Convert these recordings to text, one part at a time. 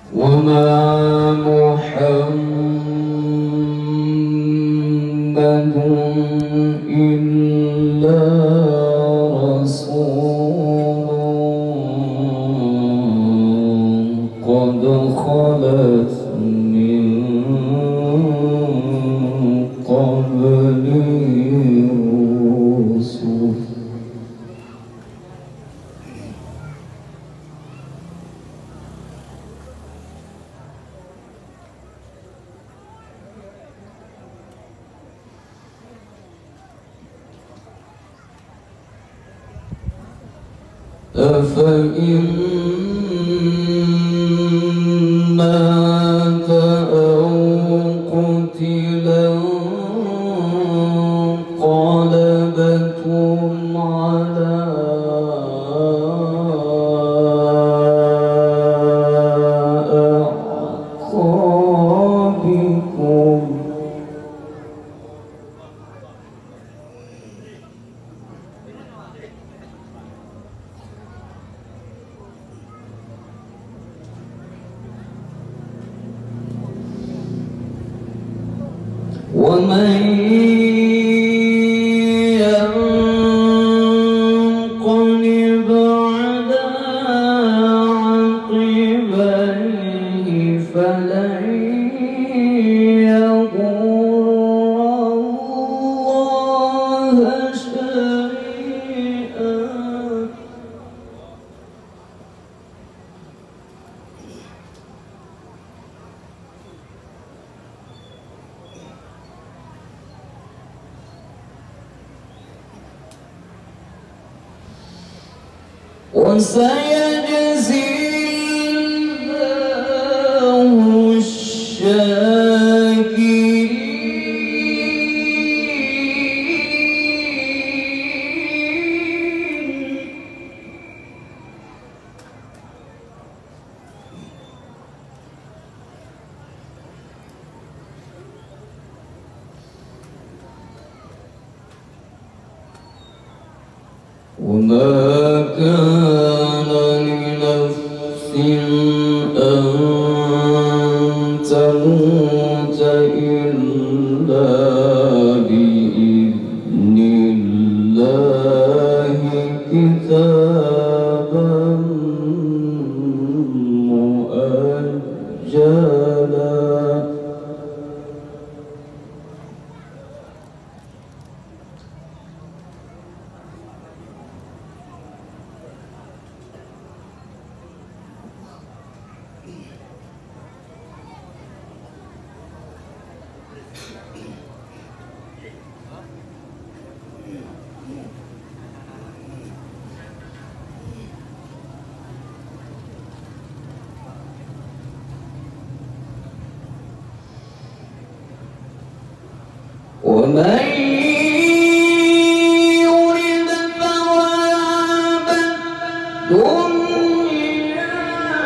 وما محمد إلا رسول قد خلت من قبله الرسل أفإن مات أو قتلا انقلبتم على أعقابكم ومن ينقلب على عقبيه فلن يضر الله شيئا وسيجزي الله الشاكرين وما كان لنفس أن تموت إلا بإذن الله كتابا مؤجلا ومن يرد ثواب الدنيا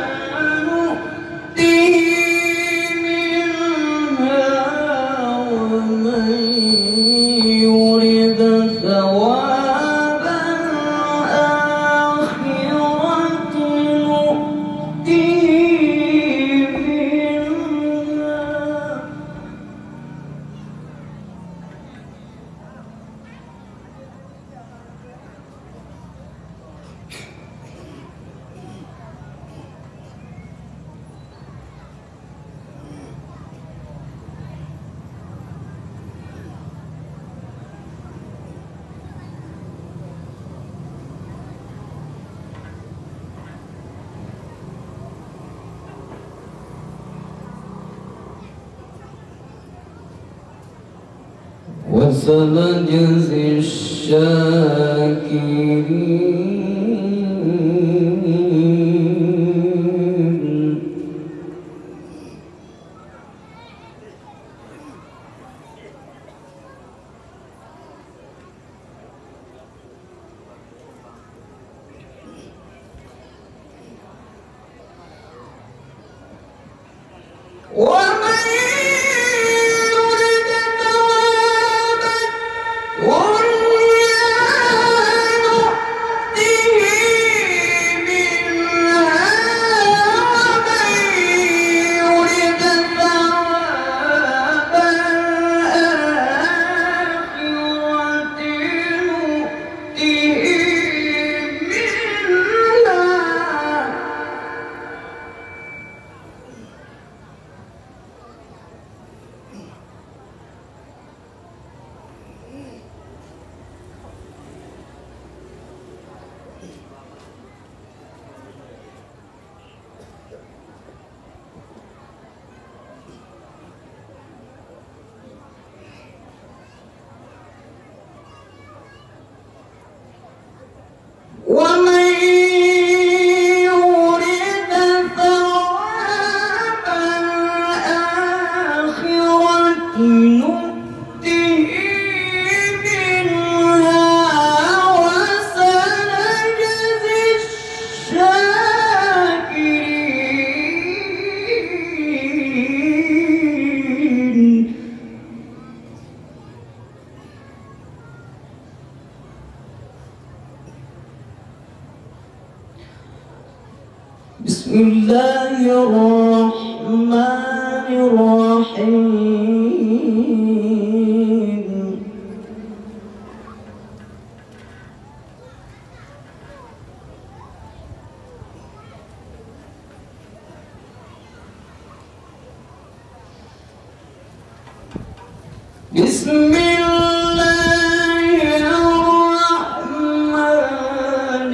نؤته منها ومن يرد ثواب الآخرة نؤته منها وسنجزي الشاكرين ومن يرد ثواب الدنيا نؤته منها ومن الله الرحمن الرحيم. بسم الله الرحمن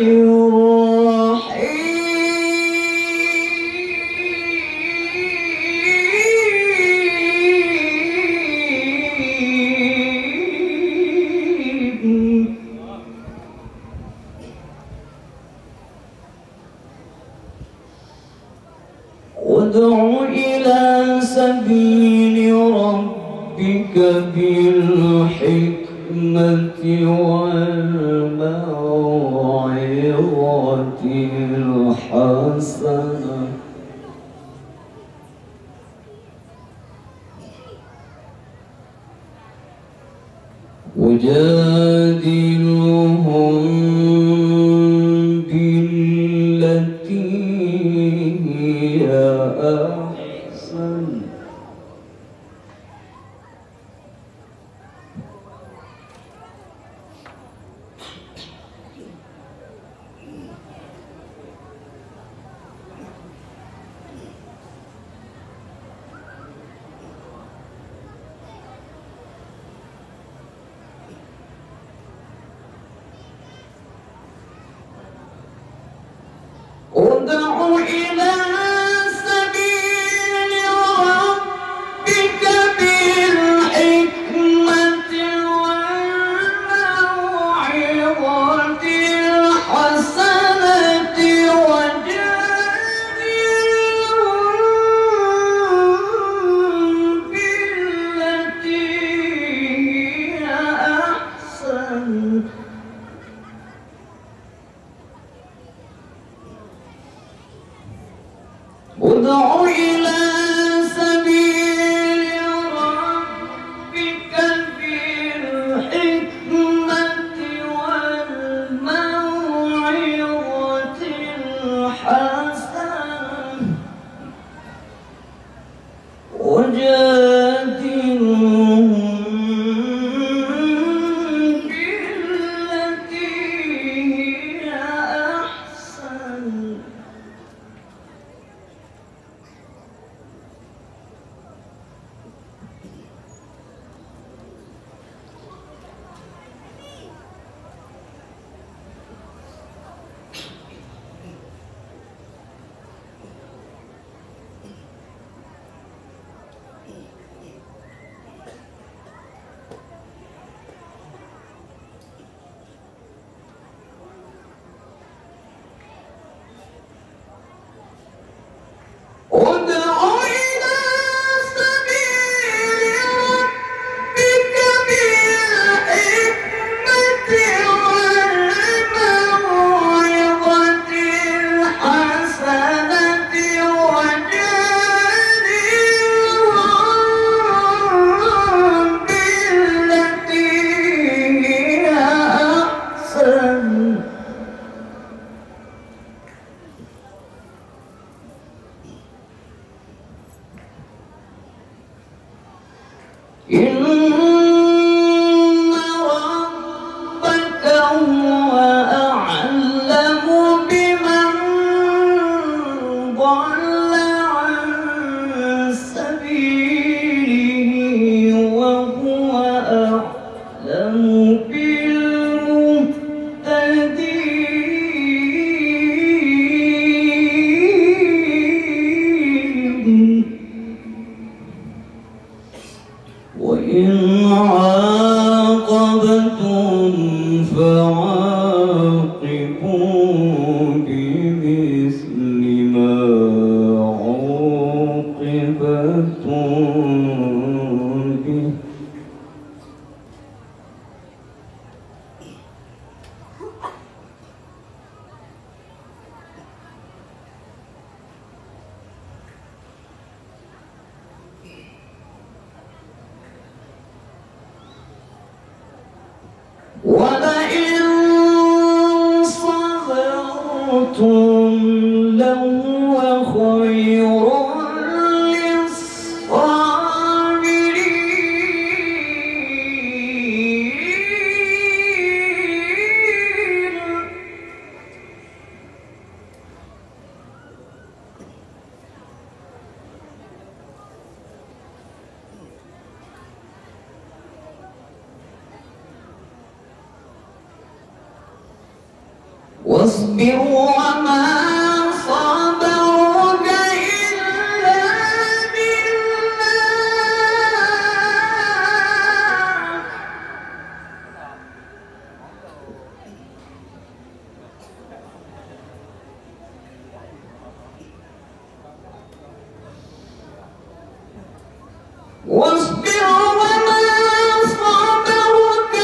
الرحيم. ادع إلى سبيل ربك بالحكمة والموعظة الحسنة وجادلهم بالتي هي أحسن ادع إلى سبيل ربك بالحكمة والموعظة الحسنة وجادلهم بالتي هي أحسن ادع إلى سبيل ربك بالحكمة والموعظة الحسنة وجادلهم بالتي هي أحسن ادع إلى سبيل ربك بالحكمة والموعظة الحسنة وجادلهم بالتي هي أحسن إن ربك هو أعلم بمن ضل عن سبيله وهو أعلم بالمهتدين وإن واصبر وما صبرك إلا بالله واصبر وما صبرك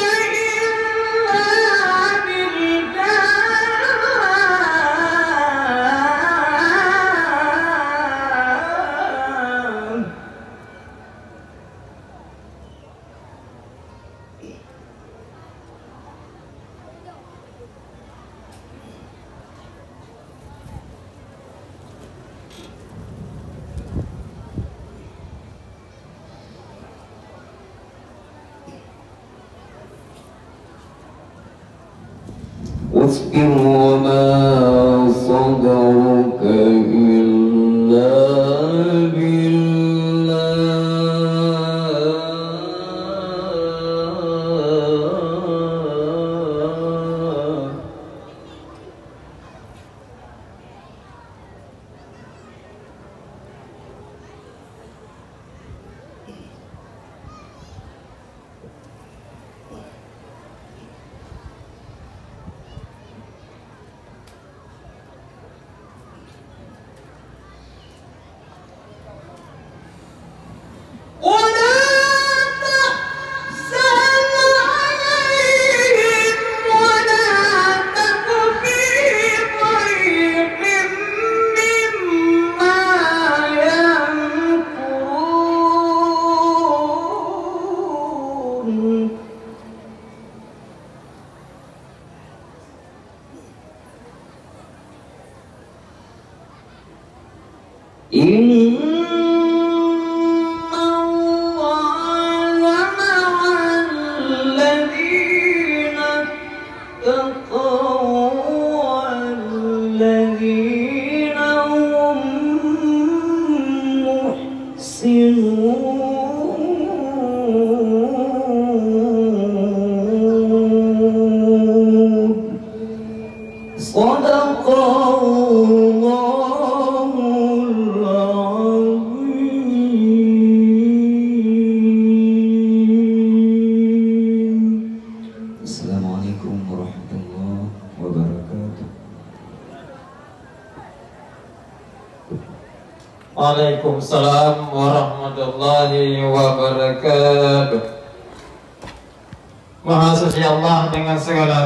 واصبر وما صبرك إلا بالله إن الله مع الذين اتقوا والذين هم محسنون صدق الله العظيم. السلام عليكم ورحمة الله وبركاته. Waalaikumsalam warahmatullahi wabarakatuh. Maha suci Allah dengan segala